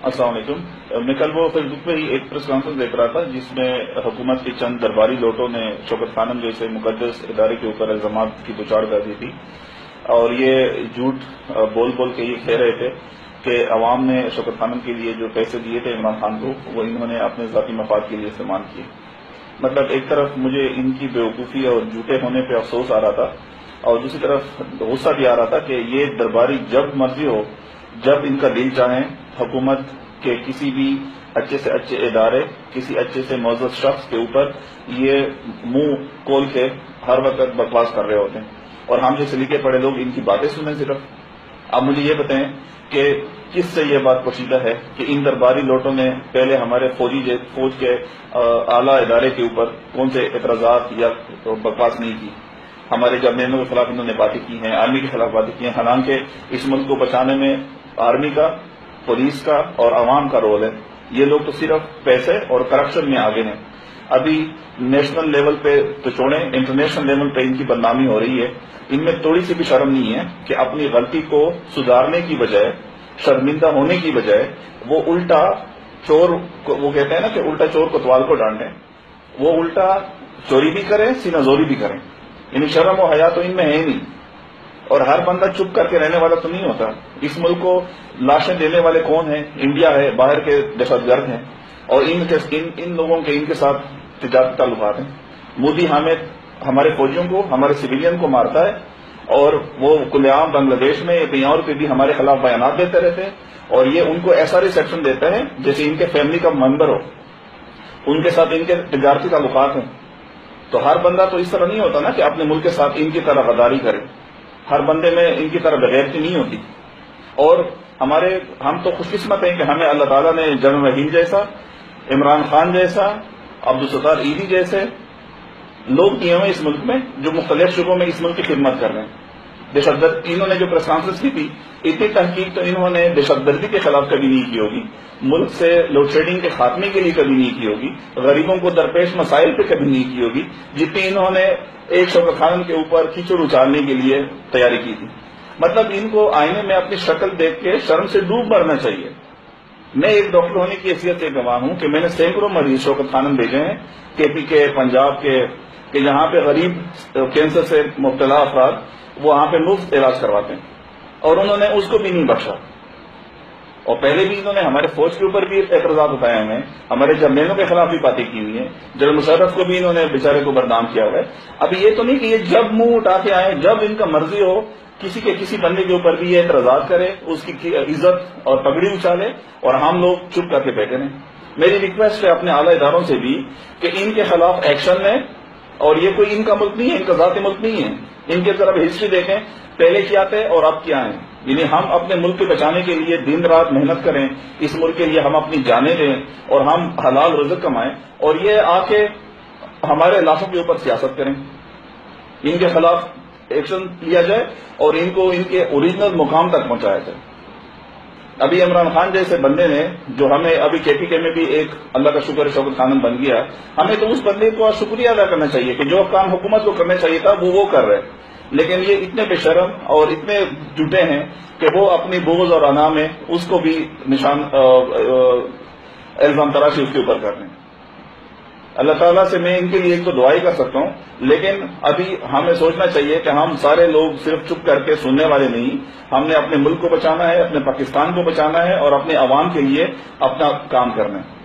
السلام علیکم. میں کل وہ فیس بک پہ ہی ایک پریس کانفرنس دیکھ رہا تھا جس میں حکومت کے چند درباری لوٹوں نے شوکت خانم جیسے مقدس ادارے کے اوپر الزامات کی بچاڑ کر دی تھی، اور یہ جھوٹ بول بول کے یہ کہہ رہے تھے کہ عوام نے شوکت خانم کے لیے جو پیسے دیے تھے عمران خان کو وہ انہوں نے اپنے ذاتی مفاد کے لیے استعمال کیے. مطلب ایک طرف مجھے ان کی بیوقوفی اور جھوٹے ہونے پہ افسوس آ رہا تھا، اور دوسری طرف غصہ بھی آ رہا تھا کہ یہ درباری جب مرضی ہو، جب ان کا دل چاہیں، حکومت کے کسی بھی اچھے سے اچھے ادارے، کسی اچھے سے معزز شخص کے اوپر یہ منہ کھول کے ہر وقت بکواس کر رہے ہوتے ہیں، اور ہم جیسے لکھے پڑے لوگ ان کی باتیں سنیں صرف. اب مجھے یہ بتائیں کہ کس سے یہ بات پوشیدہ ہے کہ ان درباری لوٹوں نے پہلے ہمارے فوج کے اعلیٰ ادارے کے اوپر کون سے اعتراضات یا بکواس نہیں کی. ہمارے جرنیلوں کے خلاف انہوں نے باتیں کی ہیں، آرمی کے خلاف باتیں کی ہیں، حالانکہ اس ملک کو بچانے میں آرمی کا، پولیس کا اور عوام کا رول ہے. یہ لوگ تو صرف پیسے اور کرپشن میں آگے ہیں. ابھی نیشنل لیول پہ تو چھوڑیں، انٹرنیشنل لیول پہ ان کی بدنامی ہو رہی ہے. ان میں تھوڑی سی بھی شرم نہیں ہے کہ اپنی غلطی کو سدھارنے کی بجائے، شرمندہ ہونے کی بجائے وہ الٹا چور، وہ کہتے ہیں نا کہ الٹا چور کوتوال کو ڈانٹیں، وہ الٹا چوری بھی کریں، سینہ زوری بھی کریں. یعنی شرم و حیا تو ان میں ہے ہی نہیں. اور ہر بندہ چپ کر کے رہنے والا تو نہیں ہوتا. اس ملک کو لاشیں دینے والے کون ہیں؟ انڈیا ہے، باہر کے دہشت گرد ہیں، اور ان لوگوں کے ان کے ساتھ تجارتی تعلقات ہیں. مودی حامد ہمارے فوجیوں کو، ہمارے سویلین کو مارتا ہے، اور وہ کھلے عام بنگلہ دیش میں یا کہیں اور پہ بھی ہمارے خلاف بیانات دیتے رہتے ہیں، اور یہ ان کو ایسا ریسیپشن دیتا ہے جیسے ان کے فیملی کا ممبر ہو، ان کے ساتھ ان کے تجارتی تعلقات ہیں. تو ہر بندہ تو اس طرح نہیں ہوتا نا کہ اپنے ملک کے ساتھ ان کی طرح غداری کرے. ہر بندے میں ان کی طرح بغیرتی نہیں ہوتی. اور ہم تو خوش قسمت ہیں کہ ہمیں اللہ تعالیٰ نے جنرل رحیم جیسا، عمران خان جیسا، عبدالستار ایدھی جیسے لوگ دیے ہوئے اس ملک میں جو مختلف شعبوں میں اس ملک کی خدمت کر رہے ہیں. دہشت گرد انہوں نے جو پریس کانفرنس کی تھی، اتنی تحقیق تو انہوں نے دہشت گردی کے خلاف کبھی نہیں کی ہوگی، ملک سے لوڈ شیڈنگ کے خاتمے کے لیے کبھی نہیں کی ہوگی، غریبوں کو درپیش مسائل پہ کبھی نہیں کی ہوگی، جتنی انہوں نے ایک شوکت خانم کے اوپر کیچڑ اچالنے کے لیے تیاری کی تھی. مطلب ان کو آئینے میں اپنی شکل دیکھ کے شرم سے ڈوب مرنا چاہیے. میں ایک ڈاکٹر ہونے کی حیثیت سے گواہ ہوں کہ میں نے سینکڑوں مریض شوکت خانم بھیجے ہیں، کے پی کے، پنجاب کے، کہ جہاں پہ غریب کینسر سے مبتلا افراد وہاں پہ مفت علاج کرواتے ہیں، اور انہوں نے اس کو بھی نہیں بخشا. اور پہلے بھی انہوں نے ہمارے فوج کے اوپر بھی اعتراضات اٹھائے ہوئے ہیں، ہمارے جرنیلوں کے خلاف بھی باتیں کی ہوئی ہیں، جنرل مشرف کو بھی انہوں نے بیچارے کو بدنام کیا ہوا ہے. اب یہ تو نہیں کہ یہ جب منہ اٹھا کے آئے، جب ان کا مرضی ہو کسی بندے کے اوپر بھی یہ اعتراضات کرے، اس کی عزت اور پگڑی اچھالے، اور ہم لوگ چپ کر کے بیٹھے رہیں. میری ریکویسٹ ہے اپنے اعلیٰ اداروں سے بھی کہ ان کے خلاف ایکشن لیں. اور یہ کوئی ان کا ملک نہیں ہے، ان کا ذاتی ملک نہیں ہے. ان کی طرف ہسٹری دیکھیں، پہلے کیا تھے اور اب کیا ہیں. یعنی ہم اپنے ملک کے بچانے کے لیے دن رات محنت کریں، اس ملک کے لیے ہم اپنی جانیں دیں، اور ہم حلال رزق کمائیں، اور یہ آ کے ہمارے علاقوں کے اوپر سیاست کریں. ان کے خلاف ایکشن لیا جائے اور ان کو ان کے اوریجنل مقام تک پہنچایا جائے. ابھی عمران خان جیسے بندے نے جو ہمیں ابھی کے پی کے میں بھی ایک اللہ کا شکر شوکت خانم بن گیا، ہمیں تو اس بندے کو شکریہ ادا کرنا چاہیے کہ جو کام حکومت کو کرنا چاہیے تھا وہ کر رہے. لیکن یہ اتنے بے شرم اور اتنے جھوٹے ہیں کہ وہ اپنی بغض اور انا میں اس کو بھی نشان الزام تراشی اس کے اوپر کر رہے ہیں. اللہ تعالیٰ سے میں ان کے لیے ایک تو دعائی کر سکتا ہوں، لیکن ابھی ہمیں سوچنا چاہیے کہ ہم سارے لوگ صرف چپ کر کے سننے والے نہیں. ہم نے اپنے ملک کو بچانا ہے، اپنے پاکستان کو بچانا ہے، اور اپنے عوام کے لیے اپنا کام کرنا ہے.